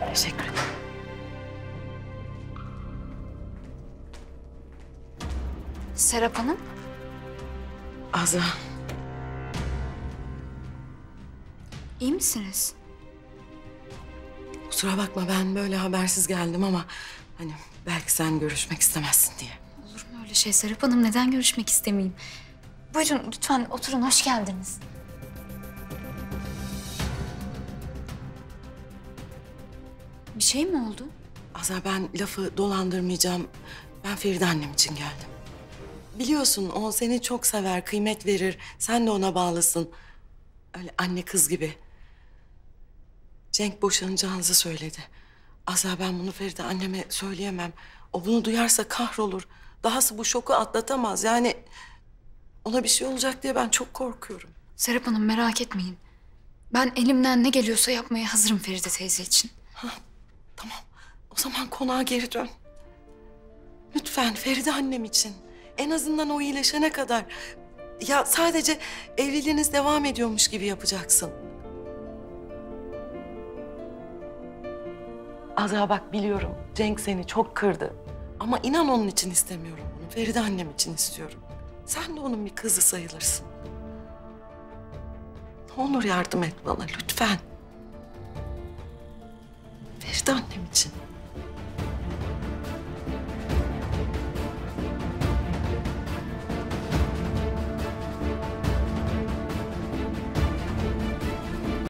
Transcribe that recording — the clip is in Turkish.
Teşekkür ederim. Serap Hanım. Azra, İyi misiniz? kusura bakma ben böyle habersiz geldim ama... ...hani belki sen görüşmek istemezsin diye. Olur mu öyle şey Serap Hanım? Neden görüşmek istemeyeyim? Buyurun lütfen oturun, hoş geldiniz. Bir şey mi oldu? Azra ben lafı dolandırmayacağım. Ben Feride annem için geldim. Biliyorsun o seni çok sever, kıymet verir. Sen de ona bağlısın. Öyle anne kız gibi. Cenk boşanacağınızı söyledi. Azra ben bunu Feride anneme söyleyemem. O bunu duyarsa kahrolur. Dahası bu şoku atlatamaz. Yani ona bir şey olacak diye ben çok korkuyorum. Serap Hanım merak etmeyin. Ben elimden ne geliyorsa yapmaya hazırım Feride teyze için. Tamam. O zaman konağa geri dön. Lütfen Feride annem için. En azından o iyileşene kadar. Ya sadece evliliğiniz devam ediyormuş gibi yapacaksın. Azra bak biliyorum Cenk seni çok kırdı. Ama inan onun için istemiyorum bunu. Feride annem için istiyorum. Sen de onun bir kızı sayılırsın. Ne olur yardım et bana lütfen. Feride annem için.